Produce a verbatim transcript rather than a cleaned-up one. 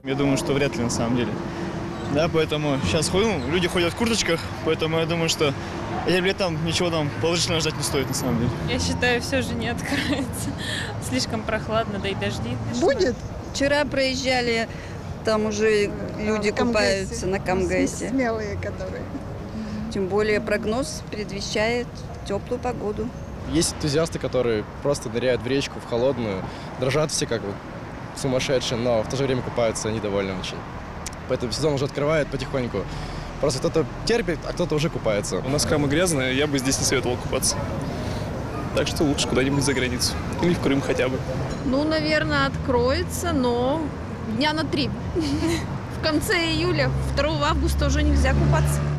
Я думаю, что вряд ли на самом деле. Да, поэтому сейчас ходим, люди ходят в курточках, поэтому я думаю, что этим летом ничего там положительного ждать не стоит на самом деле. Я считаю, все же не откроется. Слишком прохладно, да и дожди. Будет? Вчера проезжали, там уже люди купаются на Камгэсе. Смелые, которые. Тем более прогноз предвещает теплую погоду. Есть энтузиасты, которые просто ныряют в речку, в холодную, дрожат все как вот сумасшедшие, но в то же время купаются недовольны очень. Поэтому сезон уже открывает потихоньку. Просто кто-то терпит, а кто-то уже купается. У нас Камы грязные, я бы здесь не советовал купаться. Так что лучше куда-нибудь за границу. Или в Крым хотя бы. Ну, наверное, откроется, но дня на три. В конце июля, второго августа уже нельзя купаться.